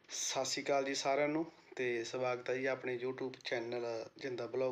ਸਤਿ ਸ਼੍ਰੀ ਅਕਾਲ ਜੀ ਸਾਰਿਆਂ ਨੂੰ ਤੇ ਸਵਾਗਤ ਹੈ ਜੀ ਆਪਣੇ YouTube ਚੈਨਲ ਜਿੰਦਾ ਬਲੌਗ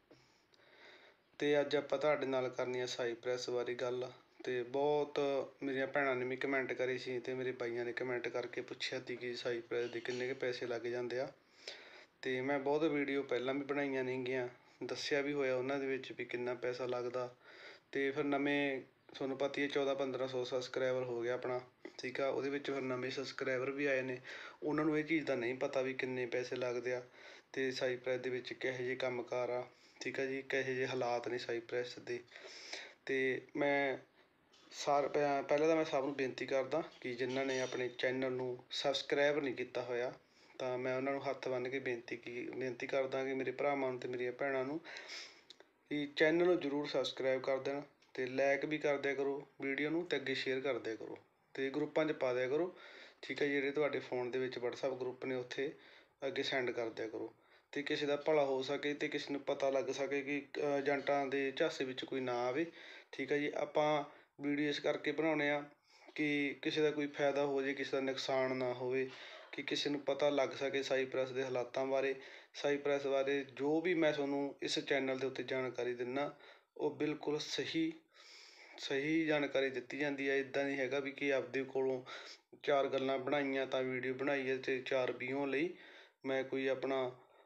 ਤੇ ਅੱਜ ਆਪਾਂ ਤੁਹਾਡੇ ਨਾਲ ਕਰਨੀ ਆ ਸਾਈਪ੍ਰੈਸ ਬਾਰੇ ਗੱਲ। ਤੇ ਬਹੁਤ ਮੇਰੀਆਂ ਭੈਣਾਂ ਨੇ ਵੀ ਕਮੈਂਟ ਕਰੀ ਸੀ ਤੇ ਮੇਰੇ ਬਾਈਆਂ ਨੇ ਕਮੈਂਟ ਕਰਕੇ ਪੁੱਛਿਆ ਸੀ ਕਿ ਸਾਈਪ੍ਰੈਸ ਦੇ ਕਿੰਨੇ ਕੁ ਪੈਸੇ ਲੱਗ ਜਾਂਦੇ ਆ। ਤੇ ਮੈਂ ਬਹੁਤ ਵੀਡੀਓ ਪਹਿਲਾਂ ਵੀ ਬਣਾਈਆਂ ਨੇਗੀਆਂ, ਦੱਸਿਆ ਵੀ ਹੋਇਆ ਉਹਨਾਂ ਦੇ ਵਿੱਚ ਵੀ ਕਿੰਨਾ ਪੈਸਾ ਲੱਗਦਾ। ਤੇ ਫਿਰ ਨਵੇਂ ਤੁਹਾਨੂੰ ਪਤਾ ਹੀ ਹੈ 1400-1500 ਸਬਸਕ੍ਰਾਈਬਰ ਹੋ ਗਿਆ ਆਪਣਾ, ਠੀਕ ਆ। ਉਹਦੇ ਵਿੱਚ ਫਿਰ ਨਵੇਂ ਸਬਸਕ੍ਰਾਈਬਰ ਵੀ ਆਏ ਨੇ, ਉਹਨਾਂ ਨੂੰ ਇਹ ਚੀਜ਼ ਦਾ ਨਹੀਂ ਪਤਾ ਵੀ ਕਿੰਨੇ ਪੈਸੇ ਲੱਗਦੇ ਆ ਤੇ ਸਾਈਪ੍ਰੈਸ ਦੇ ਵਿੱਚ ਕਿਹੋ ਜਿਹੇ ਕੰਮਕਾਰ ਆ, ਠੀਕ ਆ ਜੀ, ਕਿਹੋ ਜਿਹੇ ਹਾਲਾਤ ਨੇ ਸਾਈਪ੍ਰੈਸ ਦੇ। ਤੇ ਮੈਂ ਪਹਿਲਾਂ ਤਾਂ ਮੈਂ ਸਭ ਨੂੰ ਬੇਨਤੀ ਕਰਦਾ ਕਿ ਜਿਨ੍ਹਾਂ ਨੇ ਆਪਣੇ ਚੈਨਲ ਨੂੰ ਸਬਸਕ੍ਰਾਈਬ ਨਹੀਂ ਕੀਤਾ ਹੋਇਆ ਤਾਂ ਮੈਂ ਉਹਨਾਂ ਨੂੰ ਹੱਥ ਬੰਨ੍ਹ ਕੇ ਬੇਨਤੀ ਕਰਦਾ ਕਿ ਮੇਰੇ ਭਰਾਵਾਂ ਨੂੰ ਤੇ ਮੇਰੀਆਂ ਭੈਣਾਂ ਨੂੰ ਕਿ ਚੈਨਲ ਨੂੰ ਜ਼ਰੂਰ ਸਬਸਕ੍ਰਾਈਬ ਕਰ ਦੇਣ ਤੇ ਲਾਇਕ ਵੀ ਕਰ ਦਿਆ ਕਰੋ ਵੀਡੀਓ ਨੂੰ ਤੇ ਅੱਗੇ ਸ਼ੇਅਰ ਕਰ ਦਿਆ ਕਰੋ ਤੇ ਗਰੁੱਪਾਂ 'ਚ ਪਾ ਦਿਆ ਕਰੋ, ਠੀਕ ਹੈ। ਜਿਹੜੇ ਤੁਹਾਡੇ ਫ਼ੋਨ ਦੇ ਵਿੱਚ WhatsApp ਗਰੁੱਪ ਨੇ ਉੱਥੇ ਅੱਗੇ ਸੈਂਡ ਕਰ ਦਿਆ ਕਰੋ ਤੇ ਕਿਸੇ ਦਾ ਭਲਾ ਹੋ ਸਕੇ ਤੇ ਕਿਸੇ ਨੂੰ ਪਤਾ ਲੱਗ ਸਕੇ ਕਿ ਏਜੰਟਾਂ ਦੇ ਝਾਂਸੇ ਵਿੱਚ ਕੋਈ ਨਾ ਆਵੇ, ਠੀਕ ਹੈ ਜੀ। ਆਪਾਂ ਵੀਡੀਓ ਇਸ ਕਰਕੇ ਬਣਾਉਂਦੇ ਆ ਕਿ ਕਿਸੇ ਦਾ ਕੋਈ ਫਾਇਦਾ ਹੋ ਜਾਵੇ, ਕਿਸੇ ਦਾ ਨੁਕਸਾਨ ਨਾ ਹੋਵੇ, ਕਿ ਕਿਸੇ ਨੂੰ ਪਤਾ ਲੱਗ ਸਕੇ ਸਾਈਪ੍ਰੈਸ ਦੇ ਹਾਲਾਤਾਂ ਬਾਰੇ। ਸਾਈਪ੍ਰੈਸ ਬਾਰੇ ਜੋ ਵੀ ਮੈਂ ਤੁਹਾਨੂੰ ਇਸ ਚੈਨਲ ਦੇ ਉੱਤੇ ਜਾਣਕਾਰੀ ਦਿੰਦਾ ਉਹ ਬਿਲਕੁਲ ਸਹੀ ਜਾਣਕਾਰੀ ਦਿੱਤੀ ਜਾਂਦੀ ਹੈ। ਇੱਦਾਂ ਨਹੀਂ ਹੈਗਾ ਵੀ ਕਿ ਆਪਦੇ ਕੋਲੋਂ ਚਾਰ ਗੱਲਾਂ ਬਣਾਈਆਂ ਤਾਂ ਵੀਡੀਓ ਬਣਾਈ ਹੈ ਅਤੇ ਚਾਰ ਵਿਊਆਂ ਲਈ ਮੈਂ ਕੋਈ ਆਪਣਾ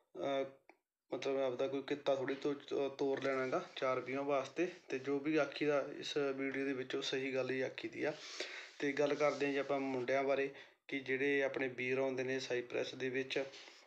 ਮਤਲਬ ਆਪਦਾ ਕੋਈ ਕਿੱਤਾ ਥੋੜ੍ਹੀ ਤੋਰ ਲੈਣਾ ਗਾ ਚਾਰ ਵਿਊਆਂ ਵਾਸਤੇ। ਅਤੇ ਜੋ ਵੀ ਆਖੀ ਦਾ ਇਸ ਵੀਡੀਓ ਦੇ ਵਿੱਚ ਉਹ ਸਹੀ ਗੱਲ ਹੀ ਆਖੀ ਦੀ ਆ। ਅਤੇ ਗੱਲ ਕਰਦੇ ਹਾਂ ਜੀ ਆਪਾਂ ਮੁੰਡਿਆਂ ਬਾਰੇ ਕਿ ਜਿਹੜੇ ਆਪਣੇ ਵੀਰ ਆਉਂਦੇ ਨੇ ਸਾਈਪ੍ਰੈਸ ਦੇ ਵਿੱਚ,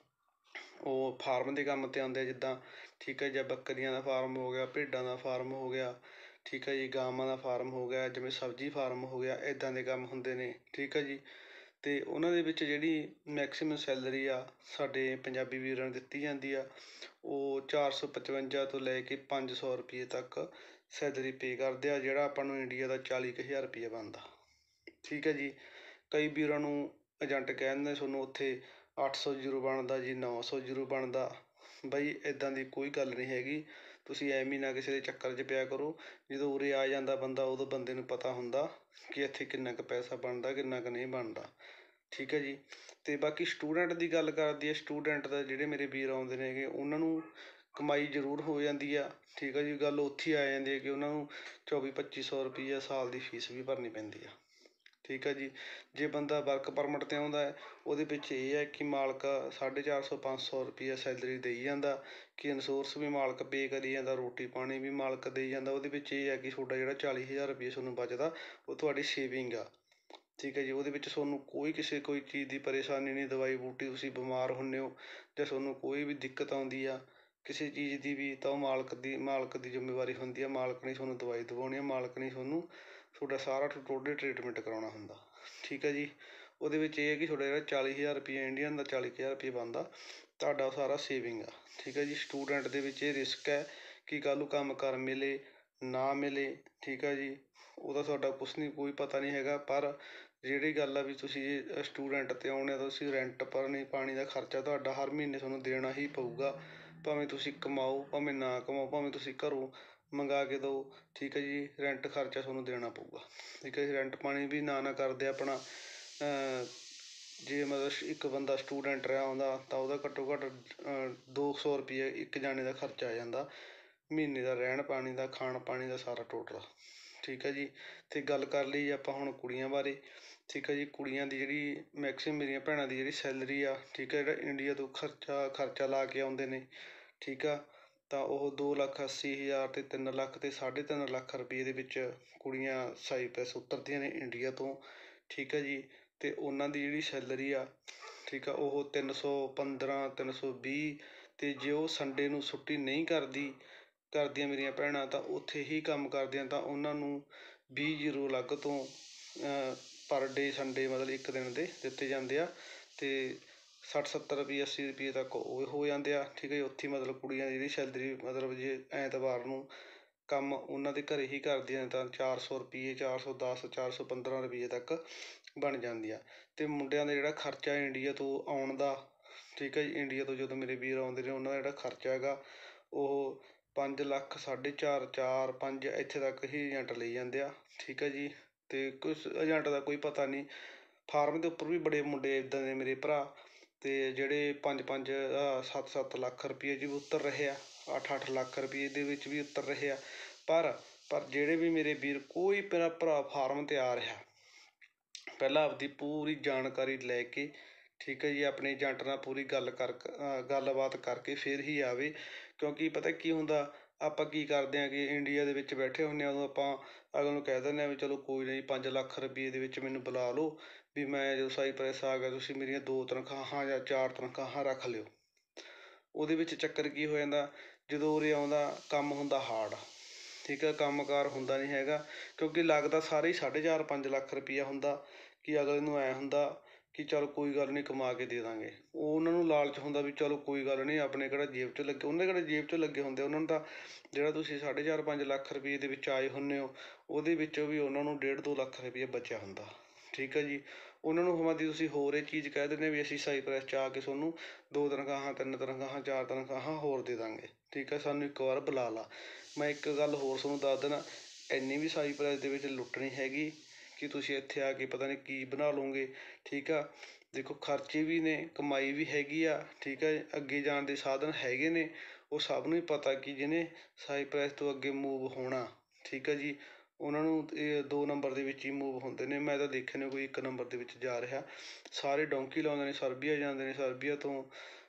ਉਹ ਫਾਰਮ ਦੇ ਕੰਮ 'ਤੇ ਆਉਂਦੇ ਆ ਜਿੱਦਾਂ, ਠੀਕ ਹੈ। ਜਾਂ ਬੱਕਰੀਆਂ ਦਾ ਫਾਰਮ ਹੋ ਗਿਆ, ਭੇਡਾਂ ਦਾ ਫਾਰਮ ਹੋ ਗਿਆ, ਠੀਕ ਹੈ ਜੀ, ਗਾਵਾਂ ਦਾ ਫਾਰਮ ਹੋ ਗਿਆ, ਜਿਵੇਂ ਸਬਜ਼ੀ ਫਾਰਮ ਹੋ ਗਿਆ, ਇੱਦਾਂ ਦੇ ਕੰਮ ਹੁੰਦੇ ਨੇ, ਠੀਕ ਹੈ ਜੀ। ਅਤੇ ਉਹਨਾਂ ਦੇ ਵਿੱਚ ਜਿਹੜੀ ਮੈਕਸੀਮਮ ਸੈਲਰੀ ਆ ਸਾਡੇ ਪੰਜਾਬੀ ਵੀਰਾਂ ਨੂੰ ਦਿੱਤੀ ਜਾਂਦੀ ਆ ਉਹ 455 ਤੋਂ ਲੈ ਕੇ 500 ਰੁਪਏ ਤੱਕ ਸੈਲਰੀ ਪੇ ਕਰਦੇ ਆ, ਜਿਹੜਾ ਆਪਾਂ ਨੂੰ ਇੰਡੀਆ ਦਾ 40,000 ਰੁਪਈਆ ਬਣਦਾ, ਠੀਕ ਹੈ ਜੀ। ਕਈ ਵੀਰਾਂ ਨੂੰ ਏਜੰਟ ਕਹਿ ਦਿੰਦੇ ਤੁਹਾਨੂੰ ਉੱਥੇ 800 ਜ਼ੀਰੋ ਬਣਦਾ ਜੀ, 900 ਜ਼ੀਰੋ ਬਣਦਾ। ਬਈ ਇੱਦਾਂ ਦੀ ਕੋਈ ਗੱਲ ਨਹੀਂ ਹੈਗੀ, ਤੁਸੀਂ ਐਵੇਂ ਨਾ ਕਿਸੇ ਦੇ ਚੱਕਰ 'ਚ ਪਿਆ ਕਰੋ। ਜਦੋਂ ਉਰੇ ਆ ਜਾਂਦਾ ਬੰਦਾ ਉਦੋਂ ਬੰਦੇ ਨੂੰ ਪਤਾ ਹੁੰਦਾ ਕਿ ਇੱਥੇ ਕਿੰਨਾ ਕੁ ਪੈਸਾ ਬਣਦਾ ਕਿੰਨਾ ਕੁ ਨਹੀਂ ਬਣਦਾ, ਠੀਕ ਹੈ ਜੀ। ਅਤੇ ਬਾਕੀ ਸਟੂਡੈਂਟ ਦੀ ਗੱਲ ਕਰਦੀ ਹੈ, ਸਟੂਡੈਂਟ ਦਾ ਜਿਹੜੇ ਮੇਰੇ ਵੀਰ ਆਉਂਦੇ ਨੇਗੇ ਉਹਨਾਂ ਨੂੰ ਕਮਾਈ ਜ਼ਰੂਰ ਹੋ ਜਾਂਦੀ ਆ, ਠੀਕ ਹੈ ਜੀ। ਗੱਲ ਉੱਥੇ ਆ ਜਾਂਦੀ ਹੈ ਕਿ ਉਹਨਾਂ ਨੂੰ 2400-2500 ਰੁਪਈਆ ਸਾਲ ਦੀ ਫੀਸ ਵੀ ਭਰਨੀ ਪੈਂਦੀ ਆ, ਠੀਕ ਹੈ ਜੀ। ਜੇ ਬੰਦਾ ਵਰਕ ਪਰਮਿਟ 'ਤੇ ਆਉਂਦਾ ਹੈ ਉਹਦੇ ਵਿੱਚ ਇਹ ਹੈ ਕਿ ਮਾਲਕ 450-500 ਰੁਪਈਆ ਸੈਲਰੀ ਦੇਈ ਜਾਂਦਾ, ਕਿ ਇੰਸ਼ੋਰੈਂਸ ਵੀ ਮਾਲਕ ਪੇ ਕਰੀ ਜਾਂਦਾ, ਰੋਟੀ ਪਾਣੀ ਵੀ ਮਾਲਕ ਦੇਈ ਜਾਂਦਾ। ਉਹਦੇ ਵਿੱਚ ਇਹ ਹੈ ਕਿ ਤੁਹਾਡਾ ਜਿਹੜਾ 40,000 ਰੁਪਈਆ ਤੁਹਾਨੂੰ ਬਚਦਾ ਉਹ ਤੁਹਾਡੀ ਸੇਵਿੰਗ ਆ, ਠੀਕ ਹੈ ਜੀ। ਉਹਦੇ ਵਿੱਚ ਤੁਹਾਨੂੰ ਕੋਈ ਚੀਜ਼ ਦੀ ਪਰੇਸ਼ਾਨੀ ਨਹੀਂ, ਦਵਾਈ ਬੂਟੀ ਤੁਸੀਂ ਬਿਮਾਰ ਹੁੰਦੇ ਹੋ ਜਾਂ ਤੁਹਾਨੂੰ ਕੋਈ ਵੀ ਦਿੱਕਤ ਆਉਂਦੀ ਆ ਕਿਸੇ ਚੀਜ਼ ਦੀ ਵੀ ਤਾਂ ਉਹ ਮਾਲਕ ਦੀ ਜ਼ਿੰਮੇਵਾਰੀ ਹੁੰਦੀ ਆ। ਮਾਲਕ ਨੇ ਤੁਹਾਨੂੰ ਦਵਾਈ ਦਵਾਉਣੀ ਆ, ਮਾਲਕ ਨੇ ਤੁਹਾਡਾ ਸਾਰਾ ਟੋਟਲ ਟਰੀਟਮੈਂਟ ਕਰਾਉਣਾ ਹੁੰਦਾ, ਠੀਕ ਹੈ ਜੀ। ਉਹਦੇ ਵਿੱਚ ਇਹ ਹੈ ਕਿ ਤੁਹਾਡਾ ਜਿਹੜਾ 40,000 ਰੁਪਈਆ ਇੰਡੀਅਨ ਦਾ 40,000 ਰੁਪਈਆ ਬਣਦਾ ਤੁਹਾਡਾ ਉਹ ਸਾਰਾ ਸੇਵਿੰਗ ਆ, ਠੀਕ ਹੈ ਜੀ। ਸਟੂਡੈਂਟ ਦੇ ਵਿੱਚ ਇਹ ਰਿਸਕ ਹੈ ਕਿ ਕੱਲ੍ਹ ਨੂੰ ਕੰਮ ਕਾਰ ਮਿਲੇ ਨਾ ਮਿਲੇ, ਠੀਕ ਹੈ ਜੀ। ਉਹਦਾ ਤੁਹਾਡਾ ਕੁਛ ਨਹੀਂ, ਕੋਈ ਪਤਾ ਨਹੀਂ ਹੈਗਾ। ਪਰ ਜਿਹੜੀ ਗੱਲ ਆ ਵੀ ਤੁਸੀਂ ਜੇ ਸਟੂਡੈਂਟ 'ਤੇ ਆਉਣੇ ਤੁਸੀਂ ਰੈਂਟ ਭਰਨੀ, ਪਾਣੀ ਦਾ ਖਰਚਾ ਤੁਹਾਡਾ ਹਰ ਮਹੀਨੇ ਤੁਹਾਨੂੰ ਦੇਣਾ ਹੀ ਪਊਗਾ, ਭਾਵੇਂ ਤੁਸੀਂ ਕਮਾਓ ਭਾਵੇਂ ਨਾ ਕਮਾਓ, ਭਾਵੇਂ ਤੁਸੀਂ ਘਰੋਂ ਮੰਗਾ ਕੇ ਦਿਓ, ਠੀਕ ਹੈ ਜੀ। ਰੈਂਟ ਖਰਚਾ ਤੁਹਾਨੂੰ ਦੇਣਾ ਪਊਗਾ, ਠੀਕ ਹੈ ਜੀ। ਰੈਂਟ ਪਾਣੀ ਵੀ ਨਾ ਕਰਦੇ ਆਪਣਾ ਜੇ ਮਤਲਬ ਇੱਕ ਬੰਦਾ ਸਟੂਡੈਂਟ ਰਿਹਾ ਆਉਂਦਾ ਤਾਂ ਉਹਦਾ ਘੱਟੋ ਘੱਟ 200 ਰੁਪਈਆ ਇੱਕ ਜਾਣੇ ਦਾ ਖਰਚਾ ਆ ਜਾਂਦਾ ਮਹੀਨੇ ਦਾ, ਰਹਿਣ ਪਾਣੀ ਦਾ, ਖਾਣ ਪਾਣੀ ਦਾ ਸਾਰਾ ਟੋਟਲ, ਠੀਕ ਹੈ ਜੀ। ਅਤੇ ਗੱਲ ਕਰ ਲਈ ਆਪਾਂ ਹੁਣ ਕੁੜੀਆਂ ਬਾਰੇ, ਠੀਕ ਹੈ ਜੀ। ਕੁੜੀਆਂ ਦੀ ਜਿਹੜੀ ਮੈਕਸੀਮਮ ਮੇਰੀਆਂ ਭੈਣਾਂ ਦੀ ਜਿਹੜੀ ਸੈਲਰੀ ਆ, ਠੀਕ ਹੈ, ਜਿਹੜਾ ਇੰਡੀਆ ਤੋਂ ਖਰਚਾ ਲਾ ਕੇ ਆਉਂਦੇ ਨੇ, ਠੀਕ ਆ, ਤਾਂ ਉਹ 2,80,000 ਅਤੇ 3 ਲੱਖ ਅਤੇ 3.5 ਲੱਖ ਰੁਪਏ ਦੇ ਵਿੱਚ ਕੁੜੀਆਂ ਸਾਈਪ੍ਰੈਸ ਉਤਰਦੀਆਂ ਨੇ ਇੰਡੀਆ ਤੋਂ, ਠੀਕ ਹੈ ਜੀ। ਅਤੇ ਉਹਨਾਂ ਦੀ ਜਿਹੜੀ ਸੈਲਰੀ ਆ, ਠੀਕ ਆ, ਉਹ 315 320। ਅਤੇ ਜੇ ਉਹ ਸੰਡੇ ਨੂੰ ਛੁੱਟੀ ਨਹੀਂ ਕਰਦੀਆਂ ਮੇਰੀਆਂ ਭੈਣਾਂ ਤਾਂ ਉੱਥੇ ਹੀ ਕੰਮ ਕਰਦੀਆਂ ਤਾਂ ਉਹਨਾਂ ਨੂੰ 20 ਜ਼ੀਰੋ ਅਲੱਗ ਤੋਂ ਪਰ ਡੇ ਸੰਡੇ ਮਤਲਬ ਇੱਕ ਦਿਨ ਦੇ ਦਿੱਤੇ ਜਾਂਦੇ ਆ। ਅਤੇ 60-70 ਰੁਪਏ 80 ਰੁਪਏ ਤੱਕ ਉਹ ਹੋ ਜਾਂਦੇ ਆ, ਠੀਕ ਹੈ ਜੀ। ਉੱਥੇ ਮਤਲਬ ਕੁੜੀਆਂ ਦੀ ਜਿਹੜੀ ਸੈਲਰੀ ਮਤਲਬ ਜੇ ਐਤਵਾਰ ਨੂੰ ਕੰਮ ਉਹਨਾਂ ਦੇ ਘਰ ਹੀ ਕਰਦੀਆਂ ਤਾਂ 400 ਰੁਪਏ 410 415 ਰੁਪਏ ਤੱਕ ਬਣ ਜਾਂਦੀ ਆ। ਅਤੇ ਮੁੰਡਿਆਂ ਦਾ ਜਿਹੜਾ ਖਰਚਾ ਇੰਡੀਆ ਤੋਂ ਆਉਣ ਦਾ, ਠੀਕ ਹੈ ਜੀ, ਇੰਡੀਆ ਤੋਂ ਜਦੋਂ ਮੇਰੇ ਵੀਰ ਆਉਂਦੇ ਨੇ ਉਹਨਾਂ ਦਾ ਜਿਹੜਾ ਖਰਚਾ ਹੈਗਾ ਉਹ 5 ਲੱਖ 4.5 4 5 ਇੱਥੇ ਤੱਕ ਹੀ ਏਜੰਟ ਲਈ ਜਾਂਦੇ ਆ, ਠੀਕ ਹੈ ਜੀ। ਅਤੇ ਕੁਛ ਏਜੰਟ ਦਾ ਕੋਈ ਪਤਾ ਨਹੀਂ, ਫਾਰਮ ਦੇ ਉੱਪਰ ਵੀ ਬੜੇ ਮੁੰਡੇ ਇੱਦਾਂ ਦੇ ਮੇਰੇ ਭਰਾ ਤੇ ਜਿਹੜੇ 5-5 7-7 ਲੱਖ ਰੁਪਏ 'ਚ ਵੀ ਉਤਰ ਰਹੇ ਆ, 8-8 ਲੱਖ ਰੁਪਏ ਦੇ ਵਿੱਚ ਵੀ ਉਤਰ ਰਹੇ ਆ। ਪਰ ਜਿਹੜੇ ਵੀ ਮੇਰੇ ਵੀਰ ਕੋਈ ਮੇਰਾ ਭਰਾ ਫਾਰਮ ਤੇ ਆ ਰਿਹਾ, ਪਹਿਲਾਂ ਆਪਦੀ ਪੂਰੀ ਜਾਣਕਾਰੀ ਲੈ ਕੇ, ਠੀਕ ਹੈ ਜੀ, ਆਪਣੇ ਏਜੰਟ ਨਾਲ ਪੂਰੀ ਗੱਲਬਾਤ ਕਰਕੇ ਫਿਰ ਹੀ ਆਵੇ। ਕਿਉਂਕਿ ਪਤਾ ਕੀ ਹੁੰਦਾ, ਆਪਾਂ ਕੀ ਕਰਦੇ ਹਾਂ ਕਿ ਇੰਡੀਆ ਦੇ ਵਿੱਚ ਬੈਠੇ ਹੁੰਦੇ ਹਾਂ, ਉਦੋਂ ਆਪਾਂ ਅਗਲੇ ਨੂੰ ਕਹਿ ਦਿੰਦੇ ਹਾਂ ਵੀ ਚਲੋ ਕੋਈ ਨਹੀਂ 5 ਲੱਖ ਰੁਪਏ ਦੇ ਵਿੱਚ ਮੈਨੂੰ ਬੁਲਾ ਲਓ, ਵੀ ਮੈਂ ਜਦੋਂ ਸਾਈਪ੍ਰੈਸ ਆ ਗਿਆ ਤੁਸੀਂ ਮੇਰੀਆਂ 2 ਤਨਖਾਹਾਂ ਜਾਂ 4 ਤਨਖਾਹਾਂ ਰੱਖ ਲਿਓ। ਉਹਦੇ ਵਿੱਚ ਚੱਕਰ ਕੀ ਹੋ ਜਾਂਦਾ, ਜਦੋਂ ਉਰੇ ਆਉਂਦਾ ਕੰਮ ਹੁੰਦਾ ਹਾਰਡ, ਠੀਕ ਹੈ, ਕੰਮਕਾਰ ਹੁੰਦਾ ਨਹੀਂ ਹੈਗਾ। ਕਿਉਂਕਿ ਲੱਗਦਾ ਸਾਰੇ ਹੀ 4.5-5 ਲੱਖ ਰੁਪਈਆ ਹੁੰਦਾ, ਕਿ ਅਗਲੇ ਨੂੰ ਐਂ ਹੁੰਦਾ ਕਿ ਚਲ ਕੋਈ ਗੱਲ ਨਹੀਂ ਕਮਾ ਕੇ ਦੇ ਦਾਂਗੇ। ਉਹ ਉਹਨਾਂ ਨੂੰ ਲਾਲਚ ਹੁੰਦਾ ਵੀ ਚਲੋ ਕੋਈ ਗੱਲ ਨਹੀਂ, ਆਪਣੇ ਕਿਹੜਾ ਜੇਬ 'ਚ ਲੱਗੇ, ਉਹਨਾਂ ਕਿਹੜਾ ਜੇਬ 'ਚ ਲੱਗੇ ਹੁੰਦੇ, ਉਹਨਾਂ ਨੂੰ ਤਾਂ ਜਿਹੜਾ ਤੁਸੀਂ 4.5-5 ਲੱਖ ਰੁਪਏ ਦੇ ਵਿੱਚ ਆਏ ਹੁੰਦੇ ਹੋ, ਉਹਦੇ ਵਿੱਚੋਂ ਵੀ ਉਹਨਾਂ ਨੂੰ 1.5-2 ਲੱਖ ਰੁਪਈਆ ਬਚਿਆ ਹੁੰਦਾ, ਠੀਕ ਹੈ ਜੀ। ਉਹਨਾਂ ਨੂੰ ਹਮਾਦੀ ਤੁਸੀਂ ਹੋਰ ਇਹ ਚੀਜ਼ ਕਹਿ ਦਿੰਦੇ ਵੀ ਅਸੀਂ ਸਾਈਪ੍ਰੈਸ 'ਚ ਆ ਕੇ ਤੁਹਾਨੂੰ 2 ਤਨਖਾਹਾਂ 3 ਤਨਖਾਹਾਂ 4 ਤਨਖਾਹਾਂ ਹੋਰ ਦੇ ਦਾਂਗੇ, ਠੀਕ ਹੈ, ਸਾਨੂੰ ਇੱਕ ਵਾਰ ਬੁਲਾ ਲਾ। ਮੈਂ ਇੱਕ ਗੱਲ ਹੋਰ ਤੁਹਾਨੂੰ ਦੱਸ ਦੇਣਾ, ਇੰਨੀ ਵੀ ਸਾਈਪ੍ਰੈਸ ਦੇ ਵਿੱਚ ਲੁੱਟ ਨਹੀਂ ਹੈਗੀ ਕਿ ਤੁਸੀਂ ਇੱਥੇ ਆ ਕੇ ਪਤਾ ਨਹੀਂ ਕੀ ਬਣਾ ਲਓਗੇ, ਠੀਕ ਆ। ਦੇਖੋ ਖਰਚੇ ਵੀ ਨੇ, ਕਮਾਈ ਵੀ ਹੈਗੀ ਆ, ਠੀਕ ਹੈ, ਅੱਗੇ ਜਾਣ ਦੇ ਸਾਧਨ ਹੈਗੇ ਨੇ। ਉਹ ਸਭ ਨੂੰ ਹੀ ਪਤਾ ਕਿ ਜਿਹਨੇ ਸਾਈਪ੍ਰੈਸ ਤੋਂ ਅੱਗੇ ਮੂਵ ਹੋਣਾ, ਠੀਕ ਹੈ ਜੀ, ਉਹਨਾਂ ਨੂੰ ਇਹ 2 ਨੰਬਰ ਦੇ ਵਿੱਚ ਹੀ ਮੂਵ ਹੁੰਦੇ ਨੇ। ਮੈਂ ਤਾਂ ਦੇਖੇ ਨੇ ਕੋਈ 1 ਨੰਬਰ ਦੇ ਵਿੱਚ ਜਾ ਰਿਹਾ, ਸਾਰੇ ਡੋਂਕੀ ਲਾਉਂਦੇ ਨੇ, ਸਰਬੀਆ ਜਾਂਦੇ ਨੇ, ਸਰਬੀਆ ਤੋਂ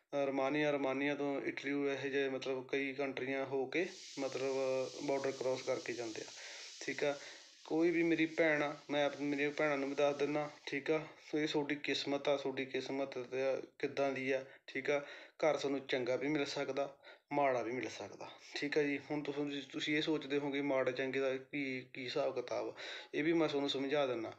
ਰਮਾਨੀਆ ਤੋਂ ਇਟਲੀ, ਇਹੋ ਜਿਹੇ ਮਤਲਬ ਕਈ ਕੰਟਰੀਆਂ ਹੋ ਕੇ ਮਤਲਬ ਬਾਰਡਰ ਕ੍ਰੋਸ ਕਰਕੇ ਜਾਂਦੇ ਆ, ਠੀਕ ਆ। ਕੋਈ ਵੀ ਮੇਰੀ ਭੈਣ ਆ, ਮੈਂ ਮੇਰੀਆਂ ਭੈਣਾਂ ਨੂੰ ਵੀ ਦੱਸ ਦਿੰਦਾ, ਠੀਕ ਆ, ਇਹ ਤੁਹਾਡੀ ਕਿਸਮਤ ਆ, ਤੁਹਾਡੀ ਕਿਸਮਤ ਕਿੱਦਾਂ ਦੀ ਆ, ਠੀਕ ਆ। ਘਰ ਤੁਹਾਨੂੰ ਚੰਗਾ ਵੀ ਮਿਲ ਸਕਦਾ, ਮਾੜਾ ਵੀ ਮਿਲ ਸਕਦਾ, ਠੀਕ ਆ ਜੀ। ਹੁਣ ਤੁਸੀਂ ਇਹ ਸੋਚਦੇ ਹੋ ਕਿ ਮਾੜੇ ਚੰਗੇ ਦਾ ਕੀ ਹਿਸਾਬ ਕਿਤਾਬ, ਇਹ ਵੀ ਮੈਂ ਤੁਹਾਨੂੰ ਸਮਝਾ ਦਿੰਦਾ।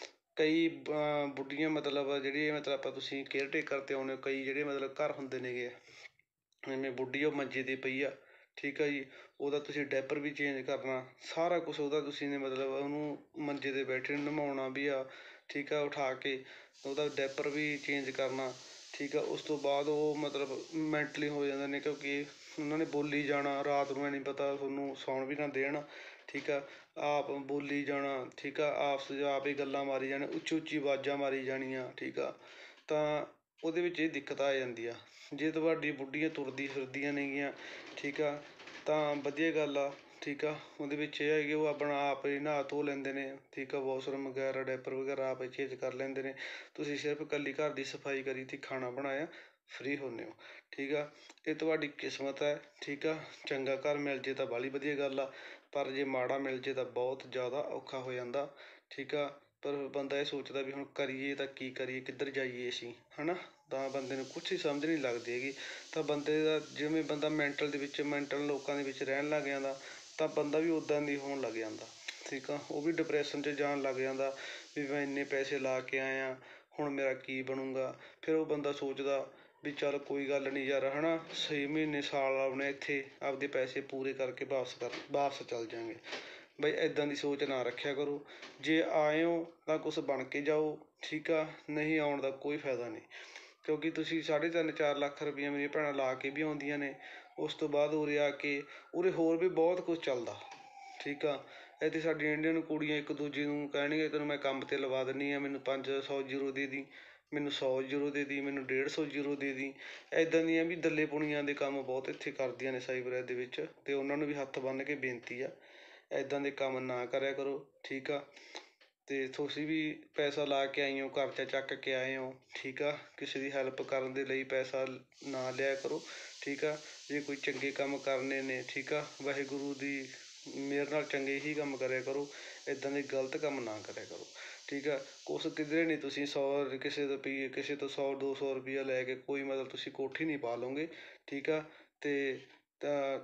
ਕਈ ਬੁੱਢੀਆਂ ਮਤਲਬ ਜਿਹੜੀ ਮਤਲਬ ਆਪਾਂ ਤੁਸੀਂ ਕੇਅਰ ਟੇਕਰ 'ਤੇ ਆਉਂਦੇ ਹੋ, ਕਈ ਜਿਹੜੇ ਮਤਲਬ ਘਰ ਹੁੰਦੇ ਨੇਗੇ, ਜਿਵੇਂ ਬੁੱਢੀ ਉਹ ਮੰਜੇ 'ਤੇ ਪਈ ਆ, ਠੀਕ ਆ ਜੀ, ਉਹਦਾ ਤੁਸੀਂ ਡਾਇਪਰ ਵੀ ਚੇਂਜ ਕਰਨਾ, ਸਾਰਾ ਕੁਛ ਉਹਦਾ ਤੁਸੀਂ ਨੇ ਮਤਲਬ ਉਹਨੂੰ ਮੰਜੇ 'ਤੇ ਬੈਠੇ ਨੂੰ ਨਵਾਉਣਾ ਵੀ ਆ, ਠੀਕ ਆ, ਉਠਾ ਕੇ ਉਹਦਾ ਡਾਇਪਰ ਵੀ ਚੇਂਜ ਕਰਨਾ, ਠੀਕ ਆ। ਉਸ ਤੋਂ ਬਾਅਦ ਉਹ ਮਤਲਬ ਮੈਂਟਲੀ ਹੋ ਜਾਂਦੇ ਨੇ, ਕਿਉਂਕਿ ਉਹਨਾਂ ਨੇ ਬੋਲੀ ਜਾਣਾ, ਰਾਤ ਨੂੰ ਨਹੀਂ ਪਤਾ ਤੁਹਾਨੂੰ ਸੌਣ ਵੀ ਨਾ ਦੇਣ, ਠੀਕ ਆ, ਆਪ ਬੋਲੀ ਜਾਣਾ, ਠੀਕ ਆ, ਆਪਸ 'ਚ ਆਪ ਹੀ ਗੱਲਾਂ ਮਾਰੀ ਜਾਣੀਆਂ, ਉੱਚੀ ਉੱਚੀ ਆਵਾਜ਼ਾਂ ਮਾਰੀ ਜਾਣੀਆਂ, ਠੀਕ ਆ। ਤਾਂ ਉਹਦੇ ਵਿੱਚ ਇਹ ਦਿੱਕਤ ਆ ਜਾਂਦੀ ਆ। ਜੇ ਤੁਹਾਡੀ ਬੁੱਢੀਆਂ ਤੁਰਦੀ ਫਿਰਦੀਆਂ ਨੇਗੀਆਂ, ਠੀਕ ਆ, ਤਾਂ ਵਧੀਆ ਗੱਲ ਆ, ਠੀਕ ਆ। ਉਹਦੇ ਵਿੱਚ ਇਹ ਹੈ ਕਿ ਉਹ ਆਪਣਾ ਆਪ ਹੀ ਨਹਾ ਧੋ ਲੈਂਦੇ ਨੇ, ਠੀਕ ਆ, ਵਾਸ਼ਰੂਮ ਵਗੈਰਾ ਡਾਇਪਰ ਵਗੈਰਾ ਆਪ ਹੀ ਚੇਂਜ ਕਰ ਲੈਂਦੇ ਨੇ। ਤੁਸੀਂ ਸਿਰਫ ਇਕੱਲੀ ਘਰ ਦੀ ਸਫਾਈ ਕਰੀ ਅਤੇ ਖਾਣਾ ਬਣਾਇਆ, ਫ੍ਰੀ ਹੁੰਦੇ ਹੋ, ਠੀਕ ਆ। ਇਹ ਤੁਹਾਡੀ ਕਿਸਮਤ ਹੈ, ਠੀਕ ਆ। ਚੰਗਾ ਘਰ ਮਿਲ ਜੇ ਤਾਂ ਬਾਹਲੀ ਵਧੀਆ ਗੱਲ ਆ, ਪਰ ਜੇ ਮਾੜਾ ਮਿਲ ਜੇ ਤਾਂ ਬਹੁਤ ਜ਼ਿਆਦਾ ਔਖਾ ਹੋ ਜਾਂਦਾ, ਠੀਕ ਆ। ਪਰ ਬੰਦਾ ਇਹ ਸੋਚਦਾ ਵੀ ਹੁਣ ਕਰੀਏ ਤਾਂ ਕੀ ਕਰੀਏ, ਕਿੱਧਰ ਜਾਈਏ ਅਸੀਂ, ਹੈ ਨਾ। ਤਾਂ ਬੰਦੇ ਨੂੰ ਕੁਛ ਹੀ ਸਮਝ ਨਹੀਂ ਲੱਗਦੀ ਹੈਗੀ। ਤਾਂ ਬੰਦੇ ਦਾ ਜਿਵੇਂ ਬੰਦਾ ਮੈਂਟਲ ਲੋਕਾਂ ਦੇ ਵਿੱਚ ਰਹਿਣ ਲੱਗ ਜਾਂਦਾ, ਤਾਂ ਬੰਦਾ ਵੀ ਉੱਦਾਂ ਦੀ ਹੋਣ ਲੱਗ ਜਾਂਦਾ, ਠੀਕ ਆ। ਉਹ ਵੀ ਡਿਪਰੈਸ਼ਨ 'ਚ ਜਾਣ ਲੱਗ ਜਾਂਦਾ ਵੀ ਮੈਂ ਇੰਨੇ ਪੈਸੇ ਲਾ ਕੇ ਆਇਆ, ਹੁਣ ਮੇਰਾ ਕੀ ਬਣੂਗਾ। ਫਿਰ ਉਹ ਬੰਦਾ ਸੋਚਦਾ ਵੀ ਚੱਲ ਕੋਈ ਗੱਲ ਨਹੀਂ ਯਾਰ, ਹੈ ਨਾ, 6 ਮਹੀਨੇ ਸਾਲ ਆਪਣੇ ਇੱਥੇ ਆਪਦੇ ਪੈਸੇ ਪੂਰੇ ਕਰਕੇ ਵਾਪਸ ਚੱਲ ਜਾਂਗੇ। ਬਈ ਇੱਦਾਂ ਦੀ ਸੋਚ ਨਾ ਰੱਖਿਆ ਕਰੋ। ਜੇ ਆਏ ਹੋ ਤਾਂ ਕੁਛ ਬਣ ਕੇ ਜਾਓ, ਠੀਕ ਆ, ਨਹੀਂ ਆਉਣ ਦਾ ਕੋਈ ਫਾਇਦਾ ਨਹੀਂ। ਕਿਉਂਕਿ ਤੁਸੀਂ 3.5-4 ਲੱਖ ਰੁਪਈਆ ਮੇਰੀਆਂ ਭੈਣਾਂ ਲਾ ਕੇ ਵੀ ਆਉਂਦੀਆਂ ਨੇ, ਉਸ ਤੋਂ ਬਾਅਦ ਉਰੇ ਆ ਕੇ ਉਰੇ ਹੋਰ ਵੀ ਬਹੁਤ ਕੁਛ ਚੱਲਦਾ, ਠੀਕ ਆ। ਇੱਥੇ ਸਾਡੀਆਂ ਇੰਡੀਅਨ ਕੁੜੀਆਂ ਇੱਕ ਦੂਜੇ ਨੂੰ ਕਹਿਣਗੀਆਂ ਤੈਨੂੰ ਮੈਂ ਕੰਮ 'ਤੇ ਲਵਾ ਦਿੰਦੀ ਹਾਂ, ਮੈਨੂੰ 500 ਯੂਰੋ ਦੇ ਦੀ, ਮੈਨੂੰ 100 ਯੂਰੋ ਦੇ ਦੀ, ਮੈਨੂੰ 150 ਯੂਰੋ ਦੇ ਦੀ। ਇੱਦਾਂ ਦੀਆਂ ਵੀ ਦੱਲੇ ਪੁਣੀਆਂ ਦੇ ਕੰਮ ਬਹੁਤ ਇੱਥੇ ਕਰਦੀਆਂ ਨੇ ਸਾਈਪ੍ਰੈਸ ਦੇ ਵਿੱਚ, ਅਤੇ ਉਹਨਾਂ ਨੂੰ ਵੀ ਹੱਥ ਬੰਨ੍ਹ ਕੇ ਬੇਨਤੀ ਆ, ਇੱਦਾਂ ਦੇ ਕੰਮ ਨਾ ਕਰਿਆ ਕਰੋ, ਠੀਕ ਆ। ਅਤੇ ਤੁਸੀਂ ਵੀ ਪੈਸਾ ਲਾ ਕੇ ਆਏ ਹੋ, ਕਰਜ਼ਾ ਚੱਕ ਕੇ ਆਏ ਹੋ, ਠੀਕ ਆ। ਕਿਸੇ ਦੀ ਹੈਲਪ ਕਰਨ ਦੇ ਲਈ ਪੈਸਾ ਨਾ ਲਿਆ ਕਰੋ, ਠੀਕ ਆ। ਜੇ ਕੋਈ ਚੰਗੇ ਕੰਮ ਕਰਨੇ ਨੇ, ਠੀਕ ਆ, ਵਾਹਿਗੁਰੂ ਦੀ ਮਿਹਰ ਨਾਲ ਚੰਗੇ ਹੀ ਕੰਮ ਕਰਿਆ ਕਰੋ, ਇੱਦਾਂ ਦੇ ਗਲਤ ਕੰਮ ਨਾ ਕਰਿਆ ਕਰੋ, ਠੀਕ ਆ। ਕੁਛ ਕਿਧਰੇ ਨਹੀਂ ਤੁਸੀਂ ਕਿਸੇ ਤੋਂ 100-200 ਰੁਪਈਆ ਲੈ ਕੇ ਕੋਈ ਮਤਲਬ ਤੁਸੀਂ ਕੋਠੀ ਨਹੀਂ ਪਾ ਲਓਗੇ, ਠੀਕ ਆ। ਅਤੇ ਤਾਂ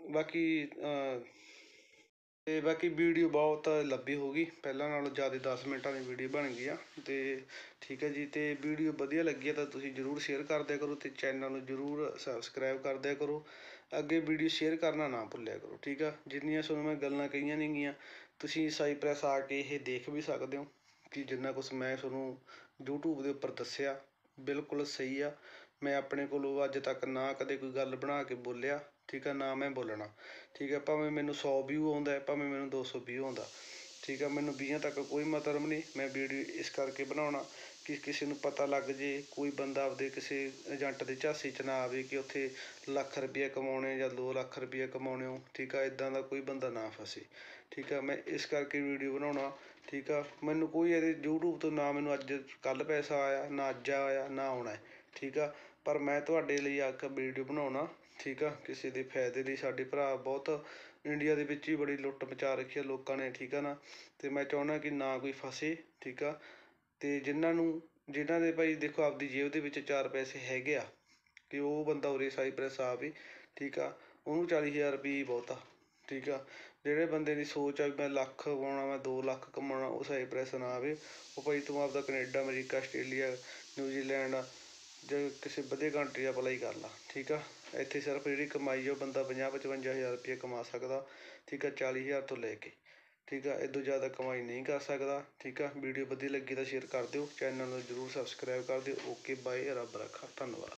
ਬਾਕੀ ਵੀਡੀਓ ਬਹੁਤ ਲੰਬੀ ਹੋ ਗਈ, ਪਹਿਲਾਂ ਨਾਲੋਂ ਜ਼ਿਆਦਾ 10 ਮਿੰਟਾਂ ਦੀ ਵੀਡੀਓ ਬਣ ਗਈ ਆ, ਅਤੇ ਠੀਕ ਹੈ ਜੀ। ਅਤੇ ਵੀਡੀਓ ਵਧੀਆ ਲੱਗੀ ਤਾਂ ਤੁਸੀਂ ਜ਼ਰੂਰ ਸ਼ੇਅਰ ਕਰ ਦਿਆ ਕਰੋ, ਅਤੇ ਚੈਨਲ ਨੂੰ ਜ਼ਰੂਰ ਸਬਸਕ੍ਰਾਈਬ ਕਰ ਦਿਆ ਕਰੋ। ਅੱਗੇ ਵੀਡੀਓ ਸ਼ੇਅਰ ਕਰਨਾ ਨਾ ਭੁੱਲਿਆ ਕਰੋ, ਠੀਕ ਆ। ਜਿੰਨੀਆਂ ਤੁਹਾਨੂੰ ਮੈਂ ਗੱਲਾਂ ਕਹੀਆਂ ਨੇਗੀਆਂ, ਤੁਸੀਂ ਸਾਈਪ੍ਰੈਸ ਆ ਕੇ ਇਹ ਦੇਖ ਵੀ ਸਕਦੇ ਹੋ ਕਿ ਜਿੰਨਾ ਕੁਛ ਮੈਂ ਤੁਹਾਨੂੰ YouTube ਦੇ ਉੱਪਰ ਦੱਸਿਆ ਬਿਲਕੁਲ ਸਹੀ ਆ। ਮੈਂ ਆਪਣੇ ਕੋਲੋਂ ਅੱਜ ਤੱਕ ਨਾ ਕਦੇ ਕੋਈ ਗੱਲ ਬਣਾ ਕੇ ਬੋਲਿਆ, ਠੀਕ ਆ, ਨਾ ਮੈਂ ਬੋਲਣਾ, ਠੀਕ ਆ। ਭਾਵੇਂ ਮੈਨੂੰ 100 ਵਿਊ ਆਉਂਦਾ, ਭਾਵੇਂ ਮੈਨੂੰ 200 ਵਿਊ ਆਉਂਦਾ, ਠੀਕ ਆ। ਮੈਨੂੰ 20 ਤੱਕ ਕੋਈ ਮਤਲਬ ਨਹੀਂ। ਮੈਂ ਵੀਡੀਓ ਇਸ ਕਰਕੇ ਬਣਾਉਣਾ ਕਿ ਕਿਸੇ ਨੂੰ ਪਤਾ ਲੱਗ ਜੇ, ਕੋਈ ਬੰਦਾ ਆਪਦੇ ਕਿਸੇ ਏਜੰਟ ਦੇ ਝਾਂਸੇ 'ਚ ਨਾ ਆਵੇ ਕਿ ਉੱਥੇ ਲੱਖ ਰੁਪਈਆ ਕਮਾਉਣੇ ਜਾਂ 2 ਲੱਖ ਰੁਪਈਆ ਕਮਾਉਣੇ ਹੋ, ਠੀਕ ਆ। ਇੱਦਾਂ ਦਾ ਕੋਈ ਬੰਦਾ ਨਾ ਫਸੇ, ਠੀਕ ਆ। ਮੈਂ ਇਸ ਕਰਕੇ ਵੀਡੀਓ ਬਣਾਉਣਾ, ਠੀਕ ਆ। ਮੈਨੂੰ ਕੋਈ ਇਹਦੇ YouTube ਤੋਂ ਨਾ ਮੈਨੂੰ ਅੱਜ ਕੱਲ੍ਹ ਪੈਸਾ ਆਇਆ, ਨਾ ਅੱਜ ਆਇਆ, ਨਾ ਆਉਣਾ, ਠੀਕ ਆ। ਪਰ ਮੈਂ ਤੁਹਾਡੇ ਲਈ ਆ ਕੇ ਵੀਡੀਓ ਬਣਾਉਣਾ, ਠੀਕ ਆ, ਕਿਸੇ ਦੇ ਫਾਇਦੇ ਲਈ। ਸਾਡੇ ਭਰਾ ਬਹੁਤ ਇੰਡੀਆ ਦੇ ਵਿੱਚ ਹੀ ਬੜੀ ਲੁੱਟ ਮਚਾ ਰੱਖੀ ਆ ਲੋਕਾਂ ਨੇ, ਠੀਕ ਆ ਨਾ। ਅਤੇ ਮੈਂ ਚਾਹੁੰਦਾ ਕਿ ਨਾ ਕੋਈ ਫਸੇ, ਠੀਕ ਆ। ਅਤੇ ਜਿਨ੍ਹਾਂ ਦੇ ਭਾਈ ਦੇਖੋ ਆਪਦੀ ਜੇਬ ਦੇ ਵਿੱਚ 4 ਪੈਸੇ ਹੈਗੇ ਆ, ਕਿ ਉਹ ਬੰਦਾ ਉਰੇ ਸਾਈਪ੍ਰੈਸ ਆਵੇ, ਠੀਕ ਆ। ਉਹਨੂੰ 40,000 ਰੁਪਏ ਹੀ ਬਹੁਤ ਆ, ਠੀਕ ਆ। ਜਿਹੜੇ ਬੰਦੇ ਦੀ ਸੋਚ ਆ ਵੀ ਮੈਂ ਲੱਖ ਕਮਾਉਣਾ, ਮੈਂ 2 ਲੱਖ ਕਮਾਉਣਾ, ਉਹ ਸਾਈਪ੍ਰੈਸ ਨਾ ਆਵੇ। ਉਹ ਭਾਈ ਤੂੰ ਆਪਦਾ ਕਨੇਡਾ, ਅਮਰੀਕਾ, ਆਸਟ੍ਰੇਲੀਆ, ਨਿਊਜ਼ੀਲੈਂਡ ਜਾਂ ਕਿਸੇ ਵਧੀਆ ਕੰਟਰੀ ਅਪਲਾਈ ਕਰ ਲਾ, ਠੀਕ ਆ। ਇੱਥੇ ਸਿਰਫ ਜਿਹੜੀ ਕਮਾਈ ਆ ਉਹ ਬੰਦਾ 50-55 ਹਜ਼ਾਰ ਰੁਪਈਆ ਕਮਾ ਸਕਦਾ, ਠੀਕ ਆ, 40,000 ਤੋਂ ਲੈ ਕੇ, ਠੀਕ ਆ। ਇਹ ਤੋਂ ਜ਼ਿਆਦਾ ਕਮਾਈ ਨਹੀਂ ਕਰ ਸਕਦਾ, ਠੀਕ ਆ। ਵੀਡੀਓ ਵਧੀਆ ਲੱਗੀ ਤਾਂ ਸ਼ੇਅਰ ਕਰ ਦਿਓ, ਚੈਨਲ ਨੂੰ ਜ਼ਰੂਰ ਸਬਸਕ੍ਰਾਈਬ ਕਰ ਦਿਓ। ਓਕੇ ਬਾਏ, ਰੱਬ ਰਾਖਾ, ਧੰਨਵਾਦ।